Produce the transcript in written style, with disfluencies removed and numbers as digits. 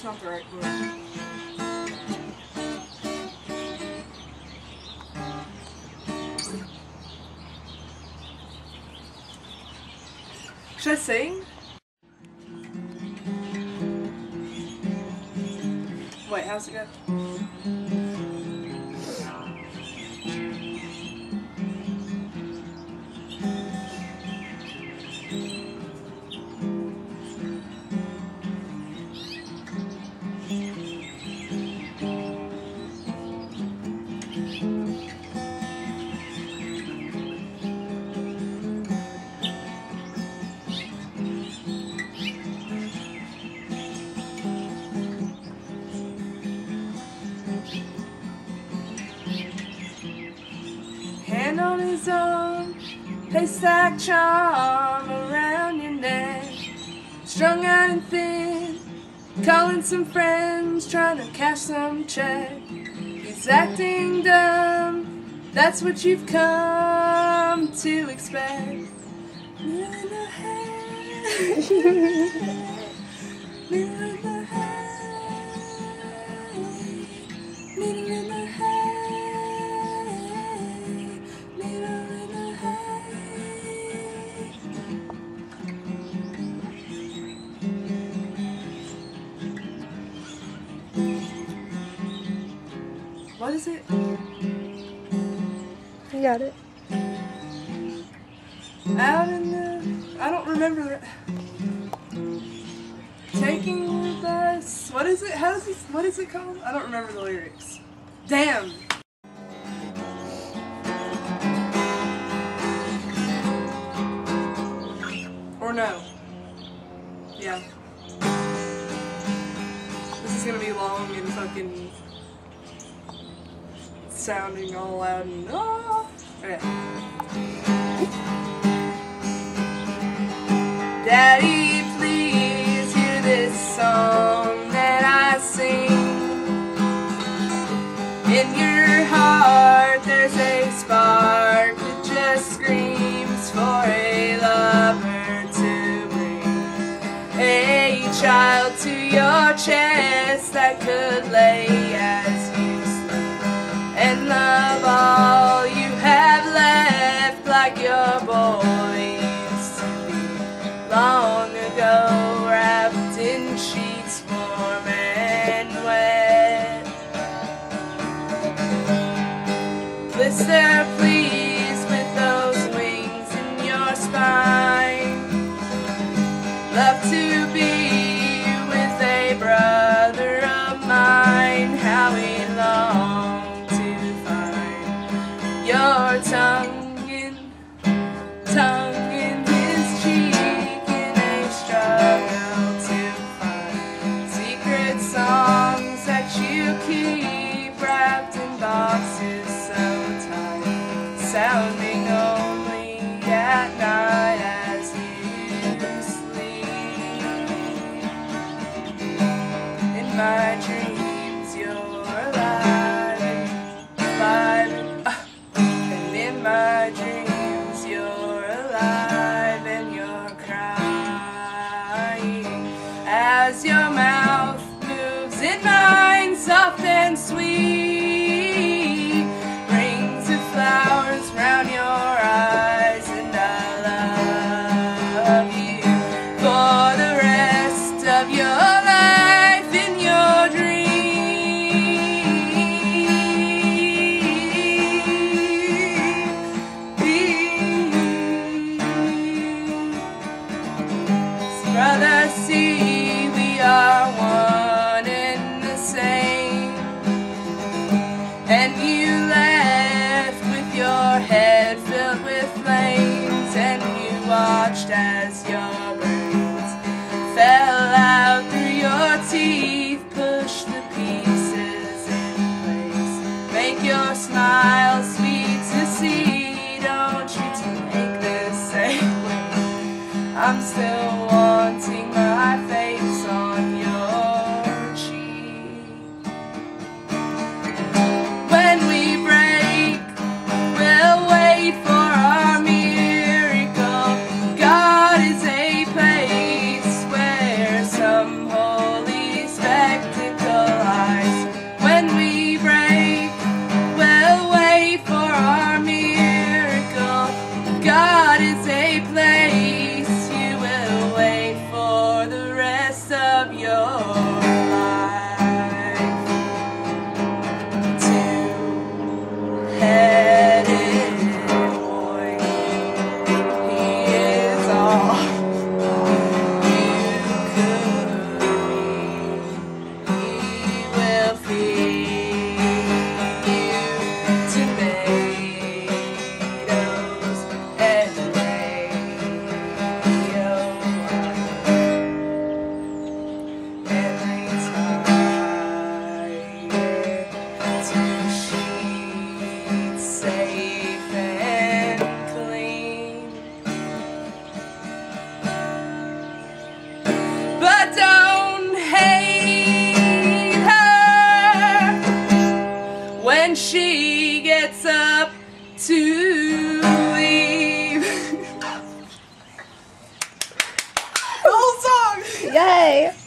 not the right book. Should I sing? Wait, how's it go? Hand on his arm, haystack charm around your neck, strung out and thin, calling some friends, trying to cash some check. He's acting dumb, that's what you've come to expect. Middle in the head, middle in the head, middle in the head. What is it? You got it. Out in the... I don't remember it. Taking with us... What is it? How does this... What is it called? I don't remember the lyrics. Damn! Or no. Yeah. This is gonna be long and fucking... sounding all loud and okay. Daddy, please hear this song that I sing. In your heart there's a spark that just screams for a lover to bring a child to your chest that could lay as you and love all you have left like your boy used to be long ago, wrapped in sheets warm and wet. Blister, please, with those wings in your spine. Love to be with a brother of mine. How we long your tongue in his cheek in a struggle to find secret songs that you keep wrapped in boxes so tight, sounding only at night as you sleep. In my dreams you're alive, alive. In my dreams you're alive and you're crying as your mouth moves in mine, soft and sweet. Rings of flowers round your eyes, and I love you for the rest of your life in your dreams. Brother, see, we are one and the same. And you left with your head filled with flames, and you watched as your brains fell out through your teeth. Push the pieces in place, make your smile sweet to see. Don't you to make this same way. I'm still wanting my face on your cheek. When we break, we'll wait for our miracle. God is a place where some holy spectacle to leave. The whole song! Yay!